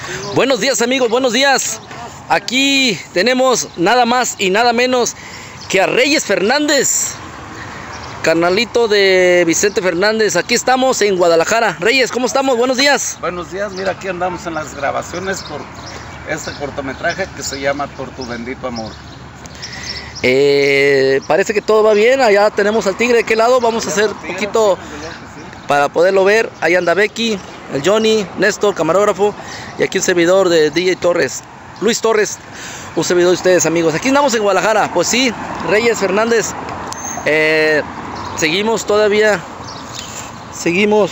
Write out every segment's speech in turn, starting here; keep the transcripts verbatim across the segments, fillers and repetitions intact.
Buenos días, amigos, buenos días. Aquí tenemos nada más y nada menos que a Reyes Fernández, carnalito de Vicente Fernández. Aquí estamos en Guadalajara. Reyes, ¿cómo estamos? Buenos días. Buenos días, mira, aquí andamos en las grabaciones por este cortometraje que se llama Por tu bendito amor. Eh, parece que todo va bien. Allá tenemos al tigre. ¿De qué lado? Vamos a hacer un poquito para poderlo ver. Ahí anda Becky, el Johnny, Néstor, camarógrafo, y aquí un servidor de D J Torres, Luis Torres, un servidor de ustedes, amigos. Aquí andamos en Guadalajara. Pues sí, Reyes Fernández. Eh, seguimos todavía. Seguimos.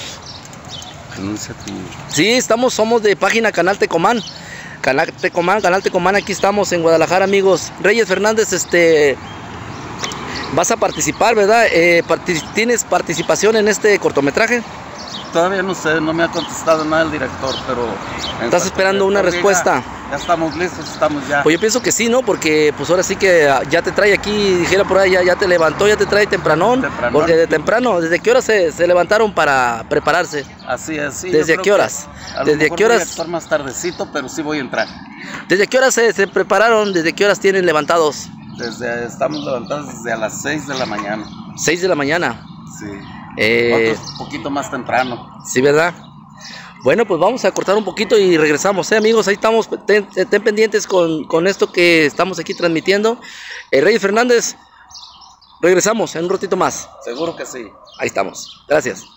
Sí, estamos, somos de página Canal Tecomán. Canal Tecomán, Canal Tecomán, aquí estamos en Guadalajara, amigos. Reyes Fernández, este, vas a participar, ¿verdad? Eh, partic ¿Tienes participación en este cortometraje? Todavía no sé, no me ha contestado nada el director, pero... ¿Estás esperando una respuesta? Ya, ya estamos listos, estamos ya. Pues yo pienso que sí, ¿no? Porque pues ahora sí que ya te trae aquí, dijera por ahí, ya, ya te levantó, ya te trae tempranón. Tempranón. Porque de temprano, ¿desde qué horas se, se levantaron para prepararse? Así es, sí. ¿Desde qué horas? A lo ¿Desde mejor qué horas? voy a estar más tardecito, pero sí voy a entrar. ¿Desde qué horas se, se prepararon? ¿Desde qué horas tienen levantados? Desde, estamos levantados desde a las seis de la mañana. seis de la mañana. Sí. Eh, Otros un poquito más temprano. Sí, ¿verdad? Bueno, pues vamos a cortar un poquito y regresamos, ¿eh, amigos? Ahí estamos, ten, ten pendientes con, con esto que estamos aquí transmitiendo. Eh, Reyes Fernández, regresamos en un ratito más. Seguro que sí. Ahí estamos. Gracias.